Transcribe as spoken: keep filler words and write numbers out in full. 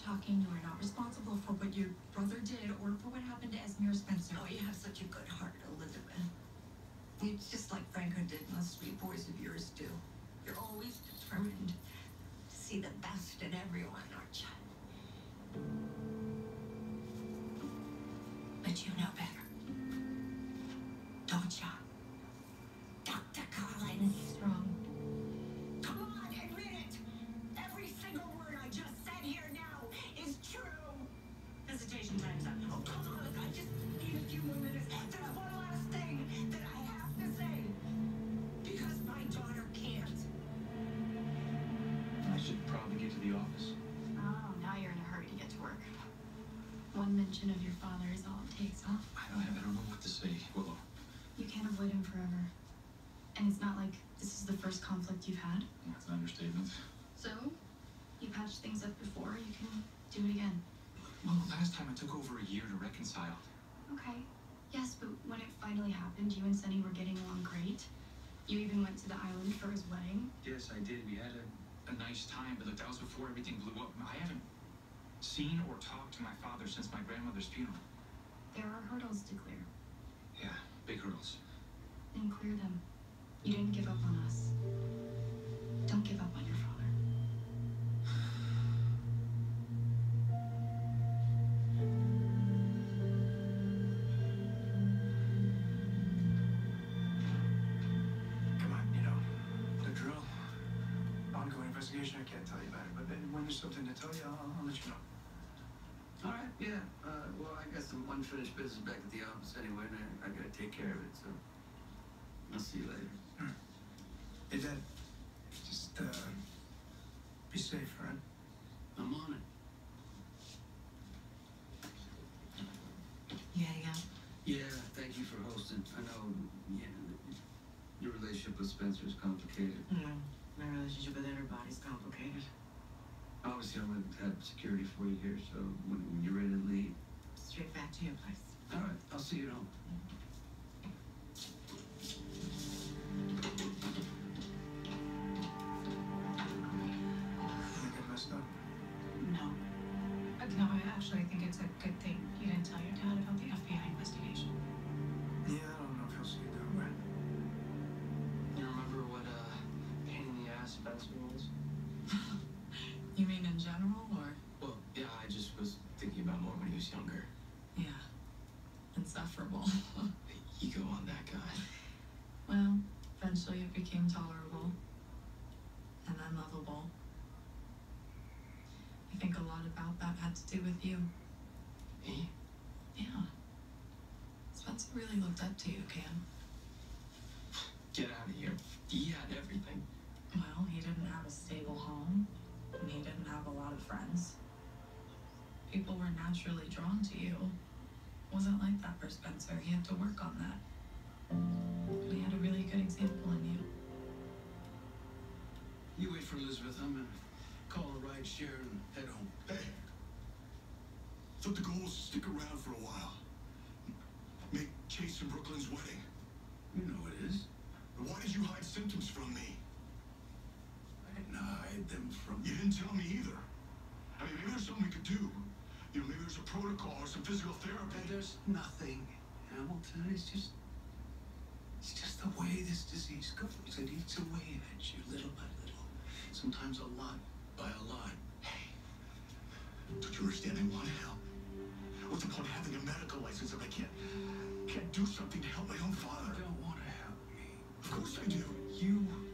talking. You are not responsible for what your brother did or for what happened to Esmir Spencer. Oh, you have such a good heart, Elizabeth. It's just like Franco did and those sweet boys of yours do. You're always determined to see the best in everyone, aren't you? But you know better. Don't you? Doctor Collins. What's wrong? Come on, admit it! Every single word I just said here now is true! Hesitation time's up. Oh, come on, I just need a few more minutes. There's one last thing that I have to say. Because my daughter can't. I should probably get to the office. Oh, now you're in a hurry to get to work. One mention of your father is all it takes, huh? I don't have, I don't know what to say, Willow. You can't avoid him forever. And it's not like this is the first conflict you've had. That's an understatement. So, you patched things up before, you can do it again. Well, last time it took over a year to reconcile. Okay. Yes, but when it finally happened, you and Sonny were getting along great. You even went to the island for his wedding. Yes, I did. We had a, a nice time, but look, that was before everything blew up. I haven't seen or talked to my father since my grandmother's funeral. There are hurdles to clear. Yeah, big hurdles. Then clear them. You didn't give up on us. Don't give up on your father. Come on, you know, the drill. Ongoing investigation, I can't tell you about it, but then when there's something to tell you, I'll, I'll let you know. All right, yeah. Uh, well, I got some unfinished business back at the office anyway, and I, I gotta take care of it, so I'll see you later. Hey, Dad, just uh, be safe, all right? I'm on it. Yeah, yeah. Yeah, thank you for hosting. I know, yeah, your relationship with Spencer is complicated. No, my relationship with everybody's complicated. Obviously, I'm gonna have security for you here, so when, when you're ready to leave. Straight back to your place. All right, I'll see you at home. Wanna get messed up? No. Uh, no, I actually think it's a good thing you didn't tell your dad about the F B I investigation. Yeah, I don't know if he'll see it that way. You remember what uh, pain in the ass Spencer was? You mean in general, or? Well, yeah, I just was thinking about more when he was younger. Yeah. Insufferable. Ego on that guy. Well, eventually it became tolerable. And then lovable. I think a lot about that had to do with you. Me? Yeah. Spencer really looked up to you, Cam. Get out of here. He had everything. Well, he didn't have a stable home, and he didn't have a lot of friends. People were naturally drawn to you. Wasn't like that for Spencer. He had to work on that. But he had a really good example in you. You wait for Elizabeth. I'm gonna call a ride share and head home. Hey, thought the goal was to stick around for a while. Make Chase and Brooklyn's wedding. You know it is. Why did you hide symptoms from me? I didn't hide them from You didn't tell me either. I mean, maybe there's something we could do. You know, maybe there's a protocol or some physical therapy. And there's nothing, Hamilton. It's just, it's just the way this disease goes. It eats away at you little by little. Sometimes a lot by a lot. Hey, don't you understand? I want to help. What's the point of having a medical license if I can't, can't do something to help my own father? You don't want to help me. Of course I do. You